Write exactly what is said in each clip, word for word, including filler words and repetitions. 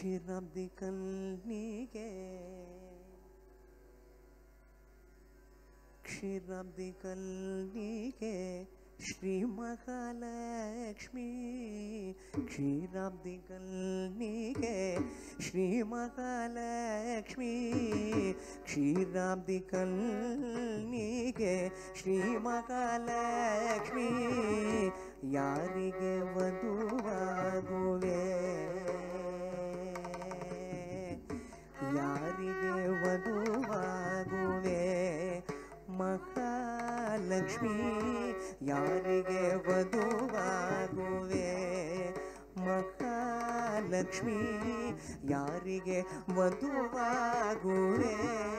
ಕ್ಷೀರಾಬ್ಧಿ ಕಲ್ನಿಗೆ ಕ್ಷೀರಾಬ್ಧಿ ಕಲ್ನಿಗೆ ಶ್ರೀ ಮಹಾಲಕ್ಷ್ಮೀ ಕ್ಷೀರಾಬ್ಧಿ ಕಲ್ನಿಗೆ ಶ್ರೀ ಮಹಾಲಕ್ಷ್ಮೀ ಕ್ಷೀರಾಬ್ಧಿ ಕಲ್ನಿಗೆ ಶ್ರೀ ಮಹಾಲಕ್ಷ್ಮೀ ಯಾರಿಗೆ ವಧುವಾಗುವೆ ಯಾರಿಗೆ ವಧುವಾಗುವೆ ಮಹಾಲಕ್ಷ್ಮೀ ಯಾರಿಗೆ ವಧುವಾಗುವೆ ಮಹಾಲಕ್ಷ್ಮೀ ಯಾರಿಗೆ ವಧುವಾಗುವೆ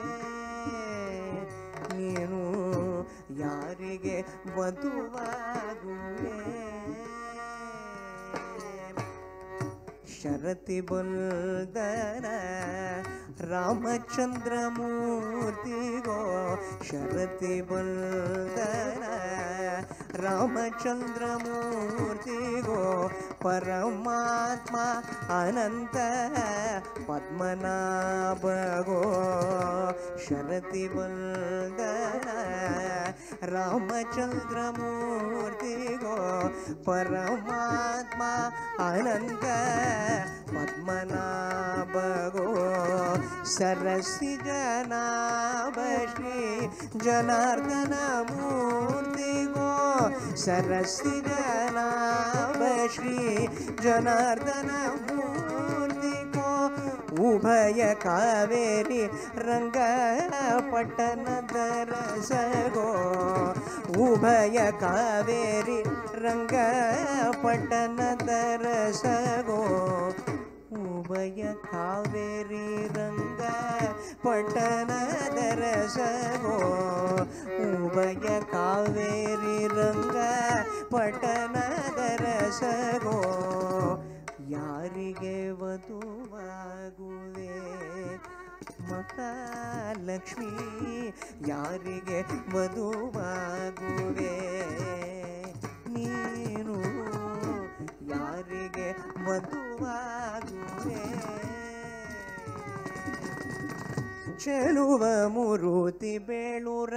ನೀನು ಯಾರಿಗೆ ವಧುವಾಗುವೆ ಶರತಿ ಬಲ್ದನ ರಾಮಚಂದ್ರ ಮೂರ್ತಿಗೋ ಶರತಿ ಬಲ್ದನ ರಾಮಚಂದ್ರ ಮೂರ್ತಿಗೋ ಪರಮಾತ್ಮ ಅನಂತ ಪದ್ಮನಾಭಗೋ ಶರತಿ ಬಲ್ದನ ರಾಮಚಂದ್ರ ಮೂರ್ತಿಗೋ ಪರಮಾತ್ಮ ಅನಂತ ಪದ್ಮನಾಭಗೋ ಸರಸಿ ಜನಾಭ ಶ್ರೀ ಜನಾರ್ದನ ಮೂರ್ತಿಗೋ ಸರಸಿ ಜನಾಭ ಶ್ರೀ ಜನಾರ್ದನ ಮೂರ್ತಿಗೋ ಉಭಯ ಕಾವೇರಿ ರಂಗ ಪಟ್ಟಣದ ರಸಗೋ ಉಭಯ ಕಾವೇರಿ ರಂಗ ಪಟ್ಟಣದ ರಸಗೋ ಉಭಯ ಕಾವೇರಿ ರಂಗ ಪಟ್ಟಣದ ರಸಗೋ ಉಭಯ ಕಾವೇರಿ ರಂಗ ಪಟ್ಟಣದ ರಸಗೋ ಯಾರಿಗೆ ವಧುವಾಗುವೆ ಮಹಾಲಕ್ಷ್ಮೀ ಯಾರಿಗೆ ವಧುವಾಗುವೆ ನೀನು ಯಾರಿಗೆ ವಧುವಾಗುವೆ ಚೆಲುವ ಮುರುತಿ ಬೇಳೂರ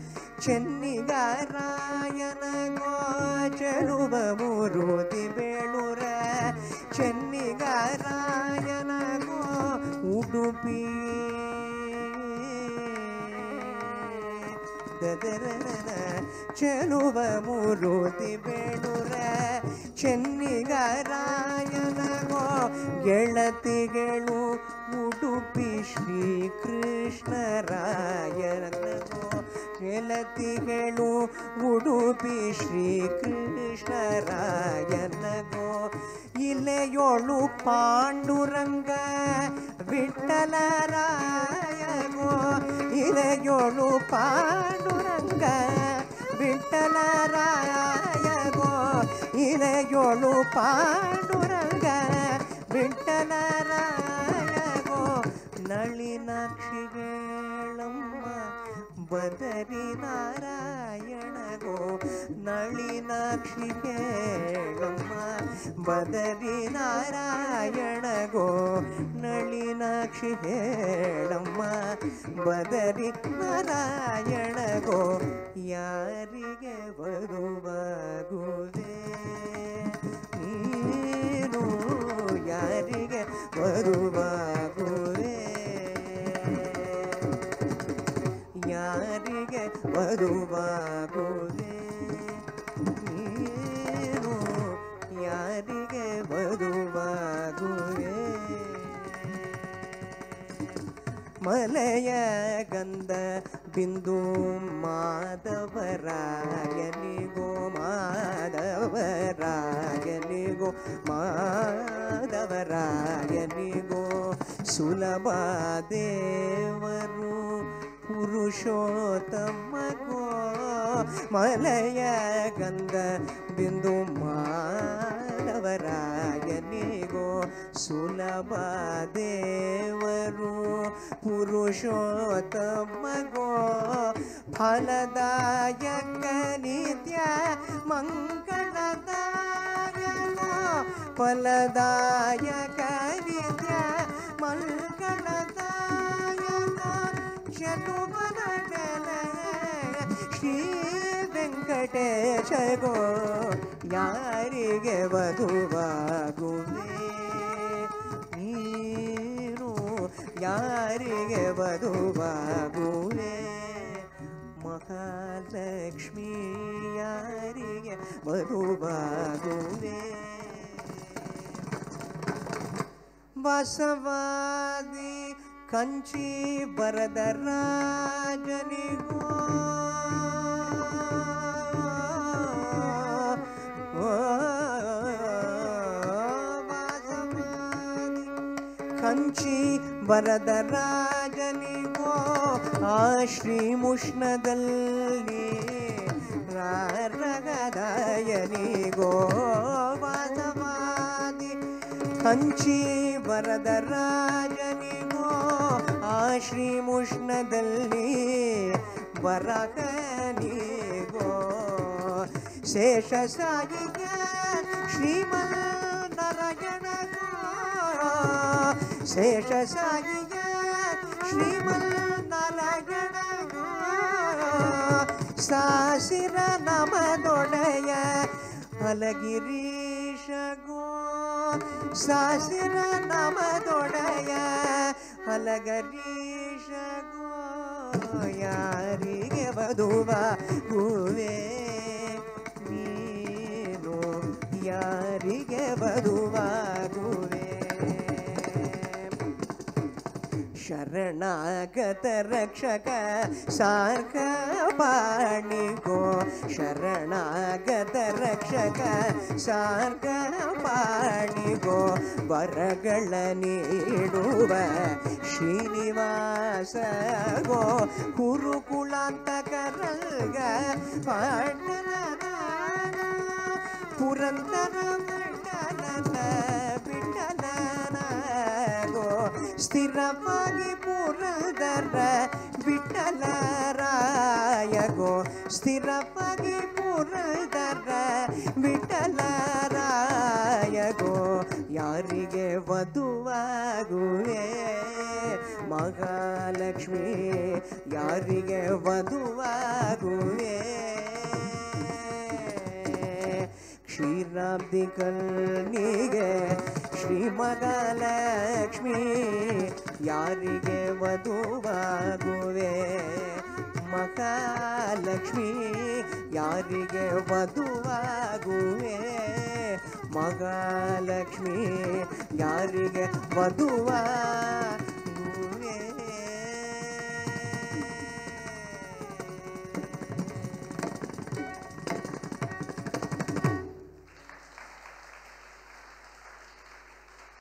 ಚೆನ್ನಿಗಾರಾಯನಗೋ ಚೆಲುವ ಮುರುತಿ ಬೇಳೂರ ಚೆನ್ನಿಗಾರಾಯನಗೋ ಉಡುಪಿ ದದರನ ಚೆಲುವ ಮುರುತಿ ಬೇಳೂರ ಚೆನ್ನಿಗಾರಾಯನಗೋ ಗೆಳತಿಗಳು ಉಡುಪಿ ಶ್ರೀ ಕೃಷ್ಣರಾಯನಗೋ ಗೆಳತಿಗಳು ಉಡುಪಿ ಶ್ರೀ ಕೃಷ್ಣರಾಯನಗೋ ಇಲೆಯೋಳು ಪಾಂಡುರಂಗ ವಿಠಲರಾಯಗೋ ಇಲೆಯೋಳು ಪಾಂಡುರಂಗ ವಿಠಲರಾಯಗೋ ಇಲೆಯೋಳು ಪಾಂಡುರಂಗ ವಿಠಲರಾಯಗೋ ನಳಿನಾಕ್ಷಿಗಳಮ್ಮ ಬದರಿ ನಾರಾಯಣಗೋ ನಳಿನಾಕ್ಷಿಗಳಮ್ಮ ಬದರಿ ನಾರಾಯಣಗೋ ನಳಿನಾಕ್ಷಿ ಹೇಳಮ್ಮ ಬದರಿ ನಾರಾಯಣಗೋ ಯಾರಿಗೆ ವಧುವಾಗುವೆ ನೀನು ಯಾರಿಗೆ ವಧುವಾಗುವೆ ಯಾರಿಗೆ ವಧುವಾಗುವೆ ನೀನು ಯಾರಿಗೆ ವಧುವಾಗುವೆ ಮಲೆಯ ಗಂಧ ಬಿಂದು ಮಾಧವರಾಯನಿಗೋ ಮಾಧವರಾಯನಿಗೋ ಮಾಧವರಾಯನಿಗೋ ಸುಲಭ ದೇವರು ಪುರುಷೋತ್ತಮಗೋ ಮಲೆಯ ಗಂಧ ಬಿಂದು ಮಾಧವರಾಯನಿಗೋ ಸುಲಭ ದೇವರು ಪುರುಷೋತ್ತಮಗೋ ಫಲದಾಯಕ ನಿತ್ಯ ಮಂಗಳದಾಯಕ ಫಲದಾಯಕ ನಿತ್ಯ ವೆಂಕಟೇಶಗೋ ಯಾರಿಗೆ ವಧುವಾಗುವೆ ನೀನು ಯಾರಿಗೆ ವಧುವಾಗುವೆ ಮಹಾಲಕ್ಷ್ಮೀ ಯಾರಿಗೆ ವಧುವಾಗುವೆ ಬಸವಾದಿ ಕಂಚಿ ವರದರಾಜನಿಗೋ ಕಂಚಿ ವರದರಾಜನಿಗೋ ಆ ಶ್ರೀಮುಷ್ಣದಲ್ಲಿ ರಾರಗದಾಯನಿಗೋ ವಾಸವಾದಿ ಕಂಚಿ ವರದರಾಜನಿಗೋ ಆ ಶ್ರೀಮುಷ್ಣದಲ್ಲಿ ವರಕನಿಗೋ ಶೇಷಸಾಯಿಗ ಶ್ರೀಮನ್ನಾರಾಯಣಗೋ ಶೇಷಸಾಯಿಗ ಶ್ರೀಮನ್ನಾರಾಯಣಗೋ ಸಾಸಿರ ನಮದೊಡೆಯ ಹಲಗಿರೀಶಗೋ ಸಾಸಿರ ನಮದೊಡೆಯ ಹಲಗರೀಶಗೋ ಯಾರಿಗೆ ವಧುವಾಗುವೆ ನೀನು ಯಾರಿಗೆ ವಧುವಾಗುವೆ ಶರಣಾಗತ ರಕ್ಷಕ ಸಾರ್ಕ ಪಾಣಿಗೋ ಶರಣಾಗತ ರಕ್ಷಕ ಸಾರ್ಕ ಪಾಣಿಗೋ ವರಗಳ ನೀಡುವ ಶ್ರೀನಿವಾಸಗೋ ಕುರುಕುಳಾಂತಕರಲ್ಗ ಪಾಂಡನ ಪುರಂದರ ಮಂಡಲನ ಬಿಟ್ಟಲನಾಗೋ ಸ್ಥಿರವಾಗಿ ಪುರಂದರ ಬಿಟ್ಟಲರಾಯಗೋ ಸ್ಥಿರವಾಗಿ ಪುರಂದರ ಬಿಟ್ಟಲರಾಯಗೋ ಯಾರಿಗೆ ವಧುವಾಗುವೆ ಮಹಾಲಕ್ಷ್ಮಿ ಯಾರಿಗೆ ವಧುವಾಗುವೆ ಕ್ಷೀರಾಬ್ದಿ ಕಲ್ನಿಗೆ ಶ್ರೀ ಮಹಾಲಕ್ಷ್ಮಿ ಯಾರಿಗೆ ವಧುವಾಗುವೆ ಮಹಾಲಕ್ಷ್ಮಿ ಯಾರಿಗೆ ವಧುವಾಗುವೆ ಮಹಾಲಕ್ಷ್ಮಿ ಯಾರಿಗೆ ವಧುವಾ